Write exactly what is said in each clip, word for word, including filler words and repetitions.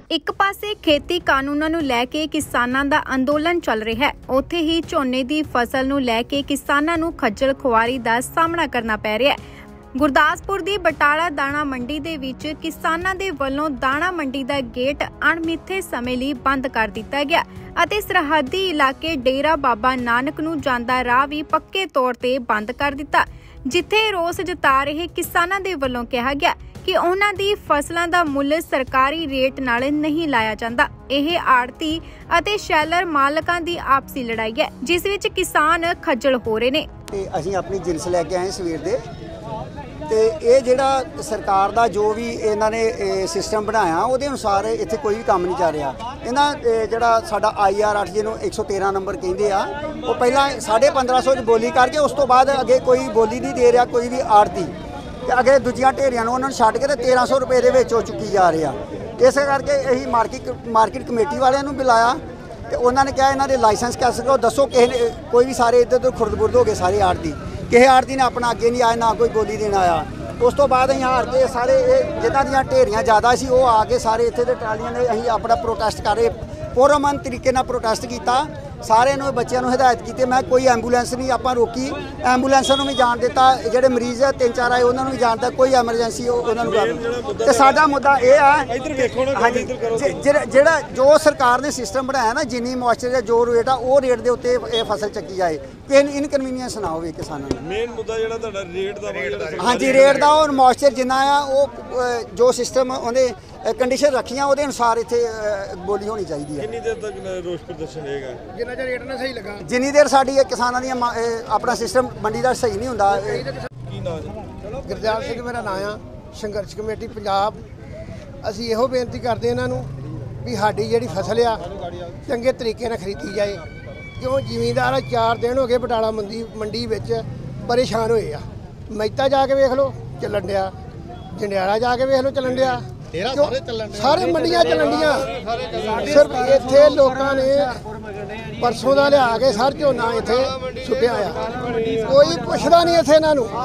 ਇੱਕ ਪਾਸੇ खेती ਕਾਨੂੰਨਾਂ ਨੂੰ ਲੈ ਕੇ ਕਿਸਾਨਾਂ ਦਾ ਅੰਦੋਲਨ ਚੱਲ ਰਿਹਾ ਹੈ, ਉੱਥੇ ਹੀ ਝੋਨੇ ਦੀ ਫਸਲ ਨੂੰ ਲੈ ਕੇ ਕਿਸਾਨਾਂ ਨੂੰ ਖੱਜਲ ਖੁਆਰੀ ਦਾ ਸਾਹਮਣਾ ਕਰਨਾ ਪੈ ਰਿਹਾ ਹੈ। ਗੁਰਦਾਸਪੁਰ ਦੀ ਬਟਾਲਾ ਦਾਣਾ ਮੰਡੀ ਦੇ ਵਿੱਚ ਕਿਸਾਨਾਂ ਦੇ ਵੱਲੋਂ ਦਾਣਾ ਮੰਡੀ ਦਾ ਗੇਟ ਅਣਮਿੱਥੇ ਸਮੇਂ ਲਈ ਬੰਦ ਕਰ ਦਿੱਤਾ ਗਿਆ ਅਤੇ ਸਰਹੱਦੀ ਇਲਾਕੇ ਡੇਰਾ ਬਾਬਾ ਨਾਨਕ ਨੂੰ ਜਾਂਦਾ ਰਾਹ ਵੀ ਪੱਕੇ ਤੌਰ ਤੇ ਬੰਦ ਕਰ ਦਿੱਤਾ, ਜਿੱਥੇ ਰੋਸ ਜਤਾ ਰਹੇ ਕਿਸਾਨਾਂ ਦੇ ਵੱਲੋਂ ਕਿਹਾ ਗਿਆ ਕਿ ਉਹਨਾਂ ਦੀ ਫਸਲਾਂ ਦਾ ਮੁੱਲ ਸਰਕਾਰੀ ਰੇਟ ਨਾਲ ਨਹੀਂ ਲਾਇਆ ਜਾਂਦਾ। ਇਹ ਆੜਤੀ ਅਤੇ ਸ਼ੈਲਰ ਮਾਲਕਾਂ ਦੀ ਆਪਸੀ ਲੜਾਈ ਹੈ, ਜਿਸ ਵਿੱਚ ਕਿਸਾਨ ਖੱਜਲ ਹੋ ਰਹੇ ਨੇ। ਤੇ ਅਸੀਂ ਆਪਣੀ ਜਿੰਸ ਲੈ ਕੇ ਆਏ ਸਵੇਰ ਦੇ ਤੇ ਇਹ ਜਿਹੜਾ ਸਰਕਾਰ ਦਾ ਜੋ ਵੀ ਇਹਨਾਂ ਨੇ ਸਿਸਟਮ ਬਣਾਇਆ ਉਹਦੇ ਅਨੁਸਾਰ ਇੱਥੇ ਕੋਈ ਵੀ ਕੰਮ ਨਹੀਂ ਚੱਲ ਰਿਹਾ। ਇਹਨਾਂ ਜਿਹੜਾ ਸਾਡਾ ਆਈ ਆਰ ਅੱਠ ਜਿਹਨੂੰ ਇੱਕ ਸੌ ਤੇਰਾਂ ਨੰਬਰ ਕਹਿੰਦੇ ਆ, ਉਹ ਪਹਿਲਾਂ ਸਾਢੇ ਪੰਦਰਾਂ ਸੌ 'ਚ ਬੋਲੀ ਕਰਕੇ ਉਸ ਤੋਂ ਬਾਅਦ ਅੱਗੇ ਕੋਈ ਬੋਲੀ ਨਹੀਂ ਦੇ ਰਿਹਾ ਕੋਈ ਵੀ ਆੜਤੀ, ਤੇ ਅੱਗੇ ਦੂਜੀਆਂ ਢੇਰੀਆਂ ਨੂੰ ਉਹਨਾਂ ਨੂੰ ਛੱਡ ਕੇ ਤੇ ਤੇਰਾਂ ਸੌ ਰੁਪਏ ਦੇ ਵਿੱਚ ਉਹ ਚੁੱਕੀ ਜਾ ਰਹੇ ਆ। ਇਸੇ ਕਰਕੇ ਅਸੀਂ ਮਾਰਕੀਟ ਮਾਰਕੀਟ ਕਮੇਟੀ ਵਾਲਿਆਂ ਨੂੰ ਬੁਲਾਇਆ ਤੇ ਉਹਨਾਂ ਨੇ ਕਿਹਾ ਇਹਨਾਂ ਦੇ ਲਾਇਸੈਂਸ ਕੈਂਸਲ ਕਰੋ, ਦੱਸੋ ਕਿਸੇ ਨੇ ਕੋਈ ਵੀ ਸਾਰੇ ਇੱਧਰ ਉੱਧਰ ਖੁਰਦ-ਬੁਰਦ ਹੋ ਗਏ ਸਾਰੇ ਆੜਤੀ, ਕਿਸੇ ਆੜਤੀ ਨੇ ਆਪਣਾ ਅੱਗੇ ਨਹੀਂ ਆਇਆ, ਨਾ ਕੋਈ ਬੋਲੀ ਦੇਣ ਆਇਆ। ਉਸ ਤੋਂ ਬਾਅਦ ਅਸੀਂ ਹਾਰ ਕੇ ਸਾਰੇ ਇਹ ਜਿਨ੍ਹਾਂ ਦੀਆਂ ਢੇਰੀਆਂ ਜ਼ਿਆਦਾ ਸੀ ਉਹ ਆ ਕੇ ਸਾਰੇ ਇੱਥੇ ਦੇ ਟਰਾਲੀਆਂ ਨੇ ਅਸੀਂ ਆਪਣਾ ਪ੍ਰੋਟੈਸਟ ਕਰ ਰਹੇ ਪੁਰਅਮਨ ਤਰੀਕੇ ਨਾਲ ਪ੍ਰੋਟੈਸਟ ਕੀਤਾ। ਸਾਰਿਆਂ ਨੂੰ ਬੱਚਿਆਂ ਨੂੰ ਹਦਾਇਤ ਕੀਤੀ, ਮੈਂ ਕੋਈ ਐਂਬੂਲੈਂਸ ਨਹੀਂ ਆਪਾਂ ਰੋਕੀ, ਐਂਬੂਲੈਂਸਾਂ ਨੂੰ ਵੀ ਜਾਣ ਦਿੱਤਾ, ਜਿਹੜੇ ਮਰੀਜ਼ ਆ ਤਿੰਨ ਚਾਰ ਆਏ ਉਹਨਾਂ ਨੂੰ ਵੀ ਜਾਣ ਦਿੱਤਾ, ਕੋਈ ਐਮਰਜੈਂਸੀ ਉਹਨਾਂ ਨੂੰ ਕਰ। ਤੇ ਸਾਡਾ ਮੁੱਦਾ ਇਹ ਆ ਹਾਂਜੀ ਜਿਹੜਾ ਜੋ ਸਰਕਾਰ ਨੇ ਸਿਸਟਮ ਬਣਾਇਆ ਨਾ, ਜਿੰਨੀ ਮੋਇਸਚਰ ਜਾਂ ਜੋ ਰੇਟ ਆ ਉਹ ਰੇਟ ਦੇ ਉੱਤੇ ਇਹ ਫਸਲ ਚੱਕੀ ਜਾਏ, ਕਿਸੇ ਇਨਕਨਵੀਨੀਅੰਸ ਨਾ ਹੋਵੇ ਕਿਸਾਨਾਂ ਨੂੰ। ਮੇਨ ਮੁੱਦਾ ਜਿਹੜਾ ਤੁਹਾਡਾ ਰੇਟ ਦਾ ਹਾਂਜੀ ਰੇਟ ਦਾ ਔਰ ਮੋਇਸਚਰ ਜਿੰਨਾ ਆ ਉਹ ਜੋ ਸਿਸਟਮ ਉਹਨੇ ਕੰਡੀਸ਼ਨ ਰੱਖੀਆਂ ਉਹਦੇ ਅਨੁਸਾਰ ਇੱਥੇ ਬੋਲੀ ਹੋਣੀ ਚਾਹੀਦੀ ਹੈ। ਕਿੰਨੀ ਦੇਰ ਤੱਕ ਰੋਸ ਪ੍ਰਦਰਸ਼ਨ ਰਹੇਗਾ? ਜਿੰਨਾ ਚਿਰ ਰੇਟ ਨਾ ਸਹੀ ਲੱਗਾ, ਜਿੰਨੀ ਦੇਰ ਸਾਡੀ ਕਿਸਾਨਾਂ ਦੀਆਂ ਆਪਣਾ ਸਿਸਟਮ ਮੰਡੀ ਦਾ ਸਹੀ ਨਹੀਂ ਹੁੰਦਾ। ਕੀ ਨਾਮ ਜੀ? ਗੁਰਦਿਆਲ ਸਿੰਘ ਮੇਰਾ ਨਾਮ ਆ, ਸੰਘਰਸ਼ ਕਮੇਟੀ ਪੰਜਾਬ। ਅਸੀਂ ਇਹੋ ਬੇਨਤੀ ਕਰਦੇ ਇਹਨਾਂ ਨੂੰ ਵੀ ਸਾਡੀ ਜਿਹੜੀ ਫਸਲ ਆ ਚੰਗੇ ਤਰੀਕੇ ਨਾਲ ਖਰੀਦੀ ਜਾਏ, ਕਿਉਂ ਜ਼ਿਮੀਂਦਾਰ ਚਾਰ ਦਿਨ ਹੋ ਗਏ ਬਟਾਲਾ ਮੰਡੀ ਮੰਡੀ ਵਿੱਚ ਪਰੇਸ਼ਾਨ ਹੋਏ ਆ। ਮਹਿਤਾ ਜਾ ਕੇ ਵੇਖ ਲਓ ਚੱਲਣ ਡਿਆ, ਜੰਡਿਆਲਾ ਜਾ ਕੇ ਵੇਖ ਲਓ ਚੱਲਣ ਡਿਆ, ਸਾਰੇ ਮੰਡੀਆਂ ਚੱਲਣ ਡੀਆਂ। ਸਿਰਫ ਇੱਥੇ ਲੋਕਾਂ ਨੇ ਪਰਸੋਂ ਦਾ ਲਿਆ ਕੇ ਸਰ ਝੋਨਾ ਇੱਥੇ ਸੁੱਟਿਆ ਆ, ਕੋਈ ਪੁੱਛਦਾ ਨਹੀਂ ਇੱਥੇ ਇਹਨਾਂ ਨੂੰ,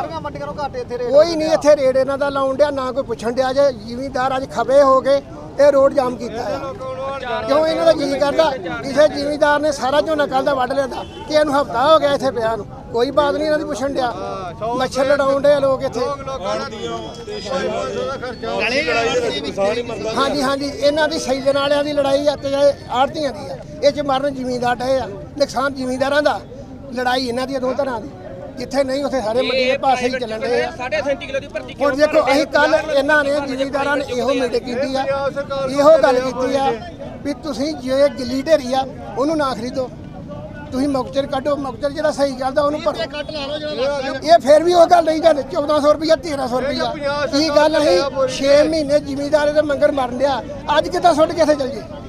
ਕੋਈ ਨਹੀਂ ਇੱਥੇ ਰੇਟ ਇਹਨਾਂ ਦਾ ਲਾਉਣ ਡਿਆ, ਨਾ ਕੋਈ ਪੁੱਛਣ ਡਿਆ। ਜੇ ਜ਼ਿਮੀਂਦਾਰ ਅੱਜ ਖਬੇ ਹੋ ਕੇ ਇਹ ਰੋਡ ਜਾਮ ਕੀਤਾ ਆ, ਕਿਉਂ ਇਹਨਾਂ ਦਾ ਜੀ ਕਰਦਾ ਕਿਸੇ ਜ਼ਿਮੀਂਦਾਰ ਨੇ ਸਾਰਾ ਝੋਨਾ ਕੱਲ੍ਹ ਦਾ ਵੱਢ ਲਿਆਂਦਾ ਕਿ ਇਹਨੂੰ ਹਫ਼ਤਾ ਹੋ ਗਿਆ ਇੱਥੇ ਪਿਆ ਨੂੰ, ਕੋਈ ਬਾਤ ਨਹੀਂ ਇਹਨਾਂ ਦੀ ਪੁੱਛਣ ਡਿਆ। ਮੱਛਰ ਲੜਾਉਣ ਡੇ ਲੋਕ ਇੱਥੇ। ਹਾਂਜੀ ਹਾਂਜੀ ਇਹਨਾਂ ਦੀ ਸੈਲਰ ਵਾਲਿਆਂ ਦੀ ਲੜਾਈ ਆ ਤੇ ਆੜਤੀਆਂ ਦੀ ਆ, ਇਹ 'ਚ ਮਰਨ ਜ਼ਿਮੀਂਦਾਰ ਡਏ ਆ, ਨੁਕਸਾਨ ਜ਼ਿਮੀਂਦਾਰਾਂ ਦਾ, ਲੜਾਈ ਇਹਨਾਂ ਦੀ ਦੋ ਤਰ੍ਹਾਂ ਦੀ। ਜਿੱਥੇ ਨਹੀਂ ਉੱਥੇ ਸਾਰੇ ਮੰਡੀ ਦੇ ਪਾਸੇ ਹੀ ਚੱਲਣ ਡਏ ਆ। ਹੁਣ ਦੇਖੋ ਅਸੀਂ ਕੱਲ ਇਹਨਾਂ ਨੇ ਜ਼ਿਮੀਂਦਾਰਾਂ ਨੇ ਇਹੋ ਮੀਟਿੰਗ ਕੀਤੀ ਆ, ਇਹੋ ਗੱਲ ਕੀਤੀ ਆ ਵੀ ਤੁਸੀਂ ਜੇ ਗਿੱਲੀ ਢੇਰੀ ਆ ਉਹਨੂੰ ਨਾ ਖਰੀਦੋ, ਤੁਸੀਂ ਮੁਕਚਰ ਕੱਢੋ, ਮੁਕਚਰ ਜਿਹੜਾ ਸਹੀ ਚੱਲਦਾ ਉਹਨੂੰ ਭਰੋ। ਇਹ ਫਿਰ ਵੀ ਉਹ ਗੱਲ ਨਹੀਂ ਜਾਂਦੇ ਚੌਦਾਂ ਸੌ ਰੁਪਈਆ ਤੇਰਾਂ ਸੌ ਰੁਪਈਆ ਕੀ ਗੱਲ ਨਹੀਂ। ਛੇ ਮਹੀਨੇ ਜ਼ਿਮੀਂਦਾਰ ਦੇ ਮੰਗਰ ਮਰਨ ਡਿਆ, ਅੱਜ ਕਿੱਦਾਂ ਸੁੱਟ ਕੇ ਇੱਥੇ ਚੱਲ ਜੇ।